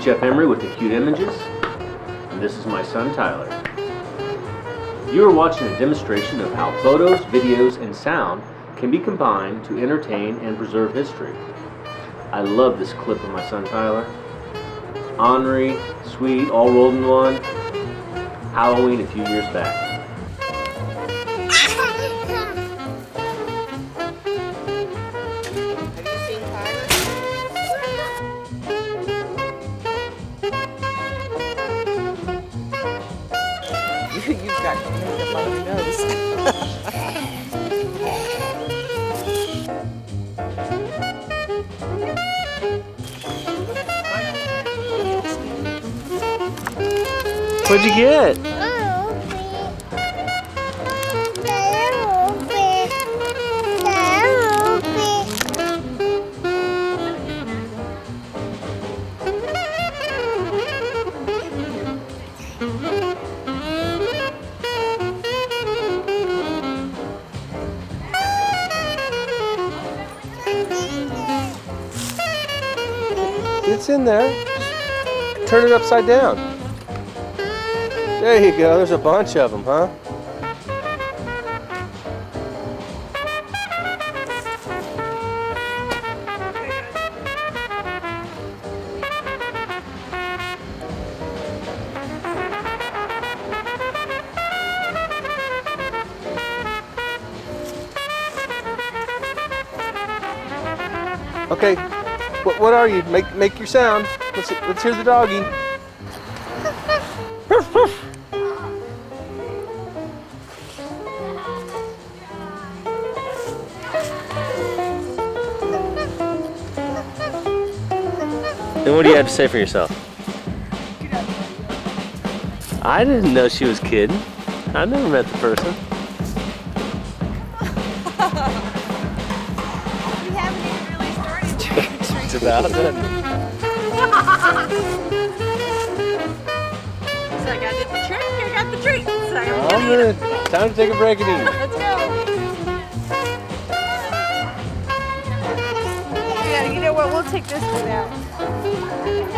Chef Emery with AcuteImages, and this is my son Tyler. You are watching a demonstration of how photos, videos, and sound can be combined to entertain and preserve history. I love this clip of my son Tyler. Ornery, sweet, all rolled in one. Halloween a few years back. You've got makeup on your nose. What'd you get? It's in there. Just turn it upside down. There you go. There's a bunch of them, huh? Okay. What are you? Make your sound. Let's hear the doggy. And what do you have to say for yourself? I didn't know she was kidding. I never met the person. We haven't even really started trick-or-treating. It's about it. So I got the trick, I got the treat. So I'm ready. Time to take a break and eat. Let's go. Yeah, you know what? We'll take this one out.